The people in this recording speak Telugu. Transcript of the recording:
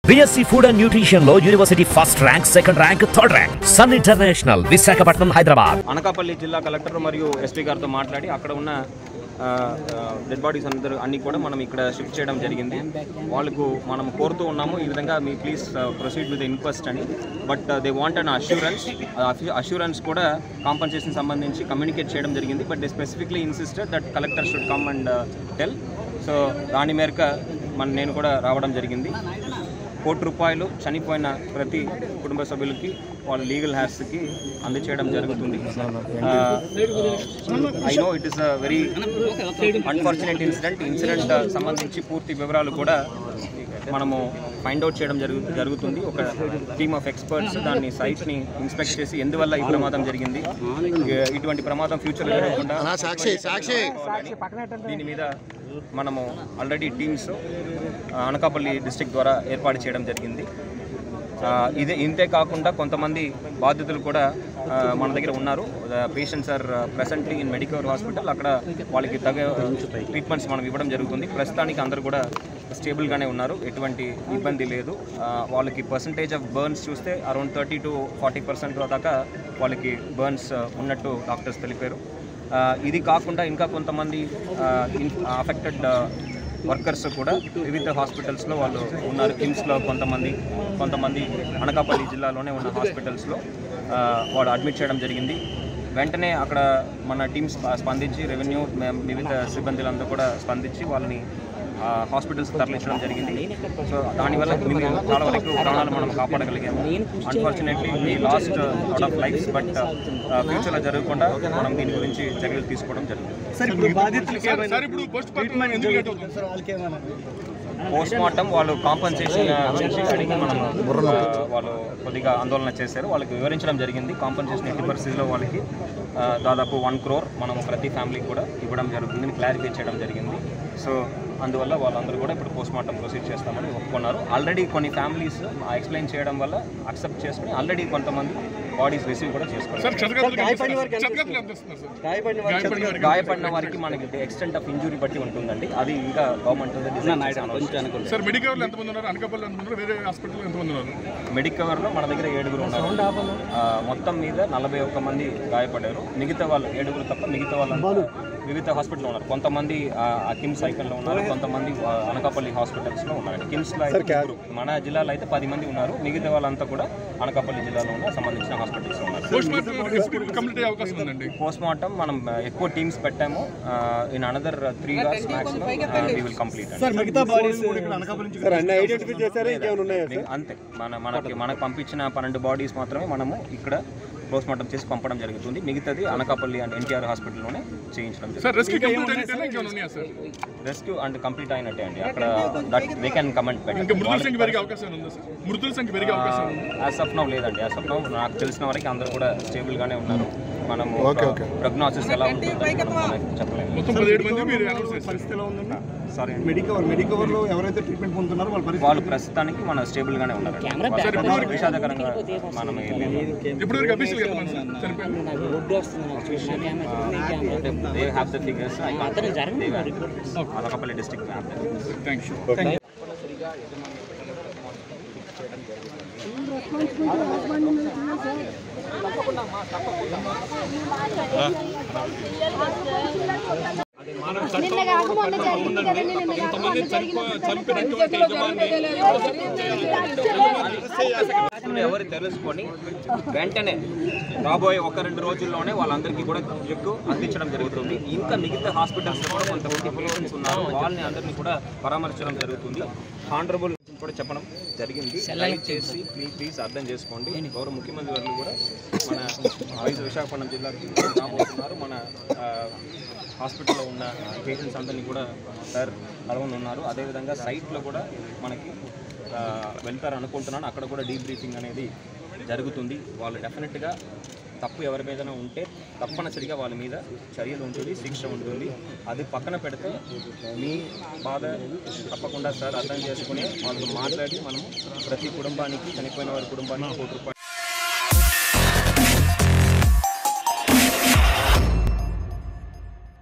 BSc Food and Nutrition లో university first rank, second rank, third rank. Sun International, Visakhapatnam, Hyderabad. Anakapalli జిల్లా కలెక్టర్ మరియు ఎస్పీ గారితో మాట్లాడి అక్కడ ఉన్న డెడ్ బాడీస్ అన్ని కూడా మనం ఇక్కడ షిఫ్ట్ చేయడం జరిగింది. వాళ్ళకు మనం కోరుతూ ఉన్నాము ఈ విధంగా మీ ప్లీజ్ ప్రొసీడ్ విత్ ఇన్క్వెస్ట్ అని. But they want an assurance కూడా కాంపన్సేషన్ సంబంధించి కమ్యూనికేట్ చేయడం జరిగింది. But they specifically insisted that collector should come and tell. So దాని మేరకు నేను కూడా రావడం జరిగింది. ₹1 చనిపోయిన ప్రతి కుటుంబ సభ్యులకి వాళ్ళ లీగల్ హ్యాస్కి అందచేయడం జరుగుతుంది. I know it is a very unfortunate incident సంబంధించి పూర్తి వివరాలు కూడా మనము ఫైండ్ అవుట్ చేయడం జరుగుతుంది. ఒక టీమ్ ఆఫ్ ఎక్స్పర్ట్స్ దాన్ని సైట్ని ఇన్స్పెక్ట్ చేసి ఎందువల్ల ఈ ప్రమాదం జరిగింది, ఇటువంటి ప్రమాదం ఫ్యూచర్లో జరగకుండా దీని మీద మనము ఆల్రెడీ టీమ్స్ అనకాపల్లి డిస్ట్రిక్ట్ ద్వారా ఏర్పాటు చేయడం జరిగింది. ఇంతే కాకుండా కొంతమంది బాధితులు కూడా మన దగ్గర ఉన్నారు. Patients are presently in Medicover hospital. అక్కడ వాళ్ళకి తగ్గ ట్రీట్మెంట్స్ మనం ఇవ్వడం జరుగుతుంది. ప్రస్తుతానికి అందరూ కూడా స్టేబుల్గానే ఉన్నారు, ఎటువంటి ఇబ్బంది లేదు. వాళ్ళకి పర్సంటేజ్ ఆఫ్ బర్న్స్ చూస్తే అరౌండ్ 30 to 40% దాకా వాళ్ళకి బర్న్స్ ఉన్నట్టు డాక్టర్స్ తెలిపారు. ఇది కాకుండా ఇంకా కొంతమంది అఫెక్టెడ్ వర్కర్స్ కూడా వివిధ హాస్పిటల్స్లో వాళ్ళు ఉన్నారు. కిమ్స్లో కొంతమంది అనకాపల్లి జిల్లాలోనే ఉన్న హాస్పిటల్స్లో వాళ్ళు అడ్మిట్ చేయడం జరిగింది. వెంటనే అక్కడ మన టీమ్స్ స్పందించి రెవెన్యూ వివిధ సిబ్బందులంతా కూడా స్పందించి వాళ్ళని హాస్పిటల్స్ తరలించడం జరిగింది. సో దానివల్ల చాలా వరకు ప్రాణాలు మనం కాపాడగలిగాము. Unfortunately we lost lot of lifes. But ఫ్యూచర్లో జరగకుండా మనం దీని గురించి చర్యలు తీసుకోవడం జరుగుతుంది. పోస్ట్ మార్టం వాళ్ళు కాంపన్సేషన్ గురించి అడిగి మనం వాళ్ళు కొద్దిగా ఆందోళన చేశారు. వాళ్ళకి వివరించడం జరిగింది. కాంపన్సేషన్ ఎట్టి పరిస్థితిలో వాళ్ళకి దాదాపు 1 crore మనం ప్రతి ఫ్యామిలీకి కూడా ఇవ్వడం జరుగుతుందని క్లారిఫై చేయడం జరిగింది. సో అందువల్ల వాళ్ళందరూ కూడా ఇప్పుడు పోస్ట్ మార్టం ప్రొసీడ్ చేస్తామని ఒప్పుకున్నారు. ఆల్రెడీ కొన్ని ఫ్యామిలీస్ ఎక్స్ప్లెయిన్ చేయడం వల్ల అక్సెప్ట్ చేసుకుని ఆల్రెడీ కొంతమంది బాడీస్ రిసీవ్ కూడా చేసుకున్నారు. గాయపడిన వారికి మనకి ఎక్స్టెంట్ ఆఫ్ ఇంజురీ బట్టి ఉంటుందండి. అది ఇంకా గవర్నమెంట్ మెడికవర్లో మన దగ్గర 7 ఉన్నారు. మొత్తం మీద 41 మంది గాయపడ్డారు. మిగతా వాళ్ళు 7 తప్ప మిగతా వాళ్ళు వివిధ హాస్పిటల్లో ఉన్నారు. కొంతమంది కిమ్స్ ఐకన్లో ఉన్నారు, కొంతమంది అనకాపల్లి హాస్పిటల్స్లో ఉన్నారు. కిమ్స్లో అయితే మన జిల్లాలో అయితే 10 మంది ఉన్నారు. మిగతా వాళ్ళంతా కూడా అనకాపల్లి జిల్లాలో ఉన్న సంబంధించిన హాస్పిటల్స్ ఉన్నారు. పోస్ట్ మార్టం మనం ఎక్కువ టీమ్స్ పెట్టాము. In another 3 hours maximum we will complete. అంతే మనకు పంపించిన 12 బాడీస్ మాత్రమే మనము ఇక్కడ పోస్ట్ మార్టం చేసి పంపడం జరుగుతుంది. మిగతాది అనకాపల్లి అండ్ ఎన్టీఆర్ హాస్పిటల్లోనే చేయించడం జరుగుతుంది. రెస్క్యూ అండ్ కంప్లీట్ అయినట్టే అండి. అక్కడ they can comment as of now లేదండి. యాజ్ ఆఫ్ నౌ నాకు తెలిసిన వరకు అందరూ కూడా స్టేబుల్గానే ఉన్నారు. మనము ప్రోగ్నోసిస్ ఎలా ఉంటుందో చెప్పలేము. సారీ, మెడికవర్లో ఎవరైతే ట్రీట్మెంట్ పొందుతున్నారో వాళ్ళు ప్రస్తుతానికి మన స్టేబుల్గానే ఉన్నారు. విషాదకరంగా మనం they have the figures. Anakapalli district ఎవరు తెలుసుకొని వెంటనే రాబోయే 1-2 రోజుల్లోనే వాళ్ళందరికీ కూడా చెక్ అందించడం జరుగుతుంది. ఇంకా మిగతా హాస్పిటల్స్లో కూడా కొంతమంది పేషెంట్స్ ఉన్నారు, వాళ్ళని అందరినీ కూడా పరామర్శించడం జరుగుతుంది. హానరబుల్ కూడా చెప్పడం జరిగింది. దయచేసి ప్లీజ్ అర్థం చేసుకోండి. గౌరవ ముఖ్యమంత్రి గారు కూడా మన విశాఖపట్నం జిల్లాకి రాబోతున్నారు. మన హాస్పిటల్లో ఉన్న పేషెంట్స్ అందరినీ కూడా సార్ కలవనున్నారు. అదేవిధంగా సైట్లో కూడా మనకి వెళ్తారు అనుకుంటున్నాను. అక్కడ కూడా డీబ్రీఫింగ్ అనేది జరుగుతుంది. వాళ్ళు డెఫినెట్గా తప్పు ఎవరి మీదైనా ఉంటే తప్పనిసరిగా వాళ్ళ మీద చర్యలు ఉంటుంది, శిక్ష ఉంటుంది. అది పక్కన పెడితే మీ బాధ తప్పకుండా సార్ అర్థం చేసుకుని వాళ్ళతో మాట్లాడి మనము ప్రతి కుటుంబానికి, చనిపోయిన వారి కుటుంబానికి ₹1